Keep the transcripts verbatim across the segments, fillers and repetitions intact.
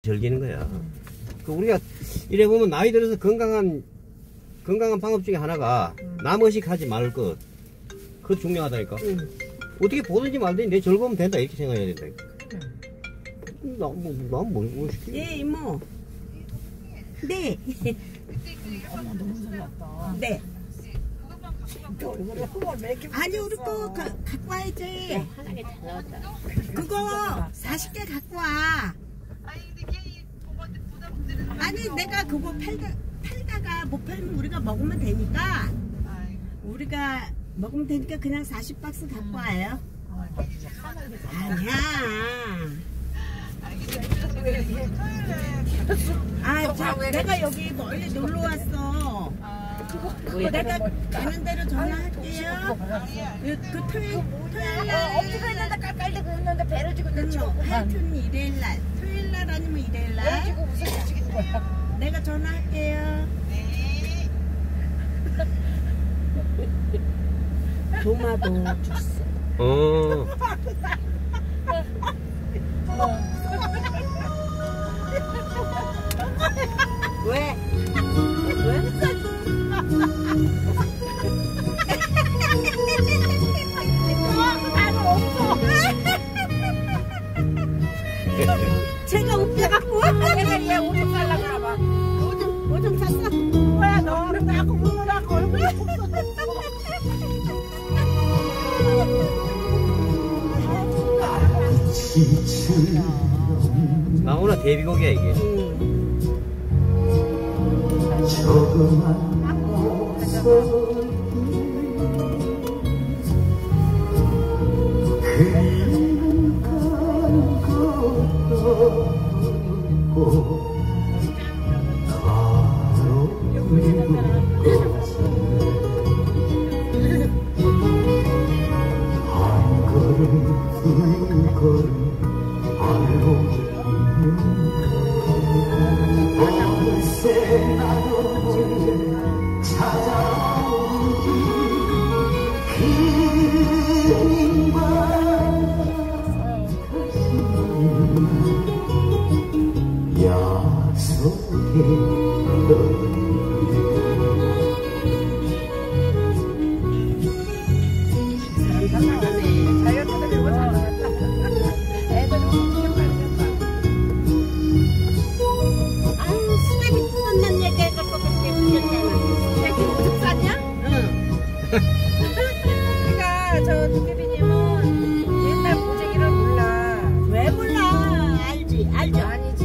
즐기는 거야. 그 우리가 이래 보면 나이 들어서 건강한 건강한 방법 중에 하나가 남 의식하지 말 것. 그거 중요하다니까. 응. 어떻게 보든지 말든지 내 즐거우면 된다 이렇게 생각해야 된다. 나뭐나뭐 시키? 예 이모. 네. 엄마 너무 잘났다. 네. 아니 우리 거 가, 갖고 와야지. 하나게 잘 나왔다. 그거 사십 개 갖고 와. 아니 내가 그거 팔다, 팔다가 못 팔면 우리가 먹으면 되니까 우리가 먹으면 되니까 그냥 사십 박스 갖고 와요. 아니야. 아, 자, 내가 여기 멀리 놀러 왔어. 그거 내가 가는 대로 전화할게요. 그, 그 토요일, 토요일 날. 엎드려 있는데 깔깔대고 있는데 배를 쥐고 있는데 하여튼 일요일 날. 토요일 날 아니면 일요일 날. 배를 쥐고 무슨 소식인 거야? 내가 전화할게요. 네. 도마도 줬어. 어. 왜? 왜? 제가 웃겨갖고 내가 얘 오줌 살라고 그러봐. 오줌 오줌 샀어. 뭐야 너는 나하고 물어라고 얼굴이 나오나 데뷔곡이야 이게. 그러니까 저 도깨비님은 옛날 고재기를 몰라. 왜 몰라? 알지, 알죠. 아니지.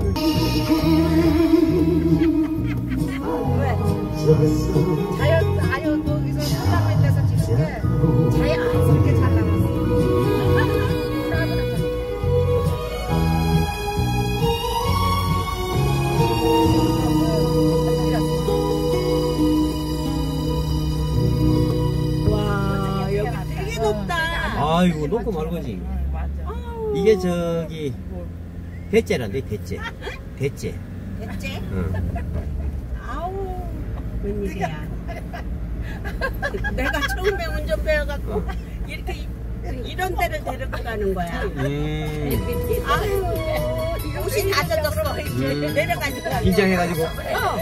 왜? 자연 아유 거기서 살라고 데서 찍은 게 자연스럽게 잘 나왔어. 와, 여기 되게 높다. 아이고 높고 말고지. 이게 저기 대째란데 대째. 대째. 됐지? 응. 아우, 웬일이야. 내가 처음에 운전 배워갖고 이렇게 이- 이런 데를 데리고 가는 거야. 음. 아유, 옷이 다 젖었어. 음. 내려가니까. 긴장해가지고. 어.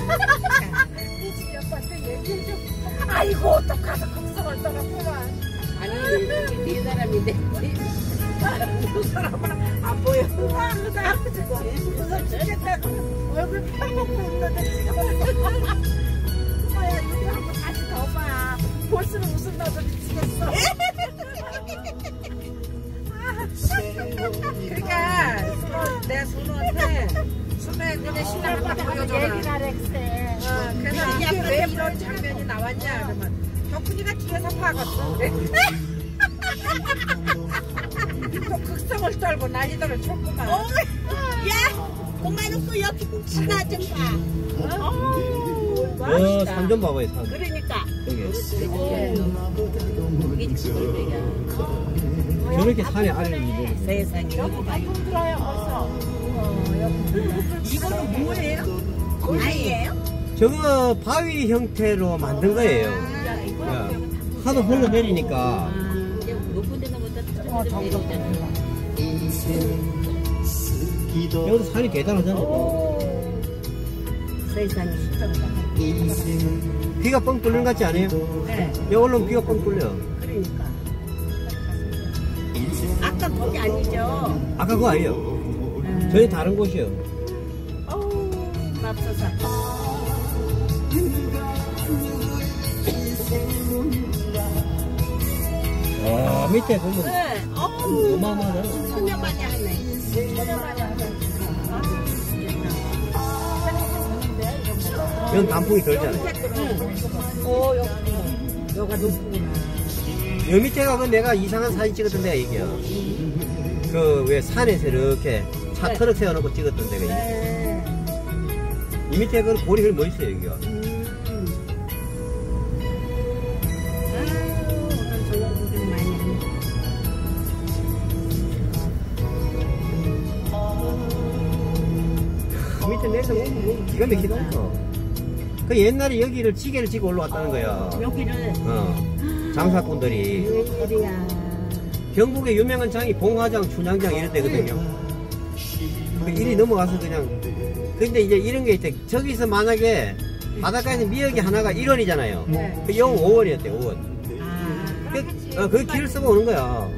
이지 오빠한테 얘기해줘. 아이고 어떡하서 걱정을 떠났구만. 아니, 네 사람인데. 그 사람은 안 보여. 우와 그다 무슨 죽겠다고 얼굴 펴먹고 있는데 지금 뭐야 여기 한번 다시 더 봐. 볼수록 웃음 나서 미치겠어. 그러니까 순호, 내 순호한테 순호의 눈에 신랑을 딱 보여줘라. 어, 그래서 이게 왜 이런 장면이 나왔냐 그러면 덕훈이가 뒤에서 파갔어. 또 극성을 떨고 난리들을 쳤구만. 어, 야, 그만놓고 여기 국수나 좀 봐. 어, 어, 산 좀 봐봐요, 산. 그러니까. 저기. 저렇게 산에 알을 입어. 세상에. 여기 방금 들어요 벌써. 이거는 뭐예요? 아이예요? 저거 바위 형태로 만든 거예요. 야, 하도 흘러내리니까. 높은 데는 못다 어 저기도. 여기도 산이 대단하잖아. 세상에. 비가 뻥 뚫리는 것 같지 않아요? 네. 여기로 비가 뻥 뚫려. 그러니까. 아까 거기 아니죠? 아까 그거 아니에요. 음. 저희 다른 곳이요. 어우, 맙소사. 아, 밑에 보면 네, 어우, 어마어마하잖아. 소녀반이 하네. 소녀반이 하네. 아, 여기 단풍이 덜잖아. 어, 여기, 여기가 높구나. 여 밑에가 그 내가 이상한 사진 찍었던 데가 이게요. 그 왜 산에서 이렇게 차 네. 트럭 세워놓고 찍었던 데가 이게. 네. 이 밑에 그 볼이 그리 멋있어요, 여기가. 음. 아유, 오늘 저녁 구경 많이 했네. 그 밑에 내서 보면 뭐 기가 막히다니까. 그 옛날에 여기를 지게를 지고 올라왔다는 거야. 여기를. 어. 장사꾼들이. 웬일이야. 경북의 유명한 장이 봉화장, 춘향장 이런 데거든요. 그 일이 넘어가서 그냥. 근데 이제 이런 게 있대. 저기서 만약에 바닷가에서 미역이 하나가 일 원이잖아요. 네. 그 영 오 원이었대, 오 원. 아, 그, 어, 그 길을 쓰고 오는 거야.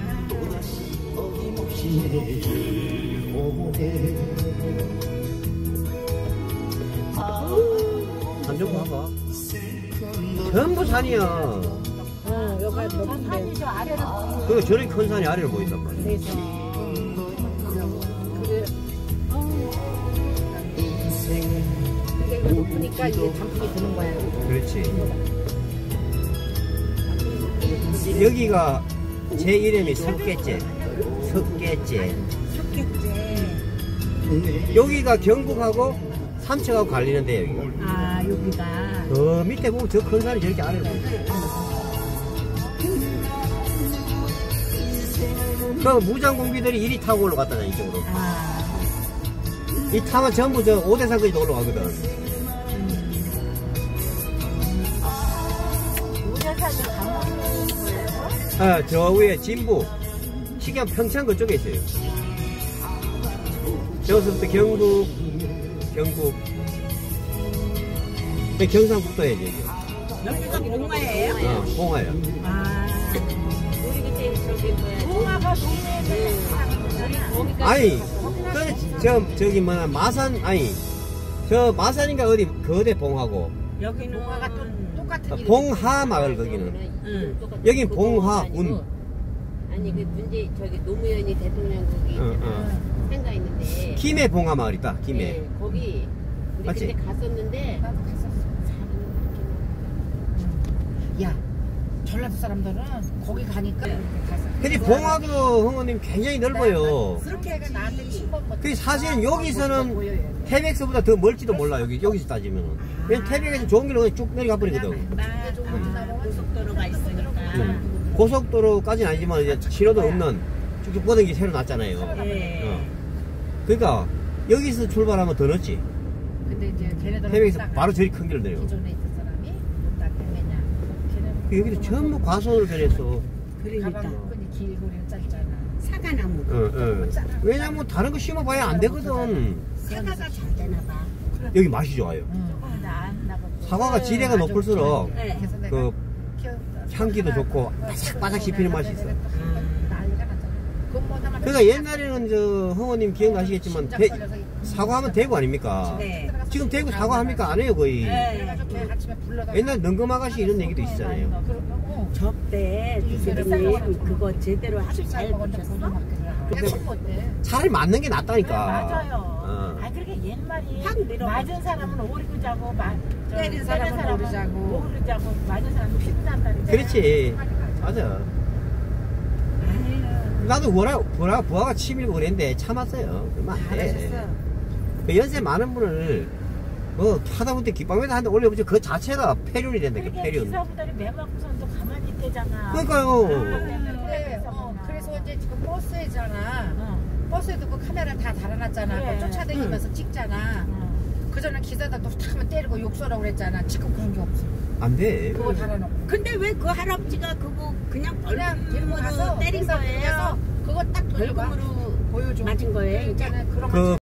산 좀 봐봐. 전부 산이야. 어, 여기가 높은데. 그 저렇게 큰 산이 아래로 보인단 말이야. 그래서. 근데 이거 높으니까 이게 단풍이 드는 거야. 그렇지. 여기가 제 이름이 석계제. 석계제. 섞였지. 여기가 경북하고 삼척하고 갈리는데 여기가. 아, 여기가. 저 밑에 보면 저 큰 산이 저렇게 아래로 보여. 그 무장공비들이 이리 타고 올라갔다잖아, 이쪽으로. 아. 이 타면 전부 저 오대산까지 올라가거든. 우려산을 가면 거예요? 아, 저 위에 진부. 시경 평창 그쪽에 있어요. 여기서부터 경북, 경북. 네, 경상북도에 여기가 봉화예요? 어, 봉화요. 아. 우리 그때 저기 뭐야. 봉화가 동네에 아니, 그, 저, 저기 뭐냐, 마산, 아니, 저 마산인가 어디, 그 어디 봉화고. 여기는 봉화가 또 똑같은 어, 이름이 봉하 마을 거기는. 응. 여긴 봉화운. 아니 그 문제 저기 노무현이 대통령 거기 응, 응. 생가 있는데 김해 봉하 마을 있다, 김해. 네, 거기 우리 맞지? 그때 갔었는데 나도 갔었어. 야, 전라도 사람들은 거기 가니까 갔어. 근데 봉화도 형님 굉장히 넓어요. 그렇게 해가 나한테 신번 거. 그 사실은 여기서는 태백서보다 더 멀지도 몰라, 여기, 여기서 따지면은. 왜냐면 태백에서 좋은 길로 그냥 쭉 내려가 버리거든. 나 고속도로가 있으니까. 응. 고속도로까지는 아니지만 이제 신호도 없는 쭉쭉 뻗은 게 새로 났잖아요. 예. 어. 그러니까 여기서 출발하면 더 늦지. 근데 이제 걔네들은 태백에서 못 바로 저리 큰 길을 내려. 기존에 있던 사람이 못다 때문이냐. 걔는 여기도 전부 과수원을 변했어. 그러니까. 가방 끈이 길고 짧잖아. 사과나무. 어, 어. 왜냐면 다른 거 심어봐야 안 되거든. 사과가 잘 되나 봐. 여기 맛이 좋아요. 사과가 지대가 높을수록 네. 그 향기도 좋고 바삭바삭 씹히는 맛이 있어. 그러니까 옛날에는 저 형호님 기억나시겠지만 대, 사과하면 대구 아닙니까? 네. 지금 대구 사과합니까? 안 해요 거의. 네. 옛날 능금아가씨 이런 얘기도 있잖아요. 저때 주부님 그거 제대로 아주 잘 보셨어? 차라리 맞는 게 낫다니까. 맞아요. 어. 아 그렇게 옛말이 확 밀어. 맞은 사람은 오리고 자고 마, 저, 때린 사람은 오리 자고. 오리 자고 맞은 사람은 피부난다는 그렇지. 맞아. 아유, 나도 뭐라, 뭐라, 부하가 치밀고 그랬는데 참았어요. 그러면 안 돼. 그 연세 많은 분을 뭐 하다못해 깃방에다 한대 올려보지 그 자체가 폐륜이 된다. 그 그렇게 폐륜. 기사부들이 매맞고선도 가만히 있대잖아. 그러니까요. 그래, 어, 그래서 이제 지금 버스에잖아. 어, 버스에도 그 카메라 다 달아놨잖아. 그래. 그거 쫓아다니면서 찍잖아. 어. 그전에 기사들도 탁하면 때리고 욕설하고 그랬잖아. 지금 그런 게 없어. 안 돼. 그거 달아놓고. 근데 왜 그 할아버지가 그거 그냥 그냥 데리고 벌금으로 가서 때린 회사 거예요? 그거 딱 돌려봐. 벌금으로 보여줘. 맞은 거예요, 이제? 그런 그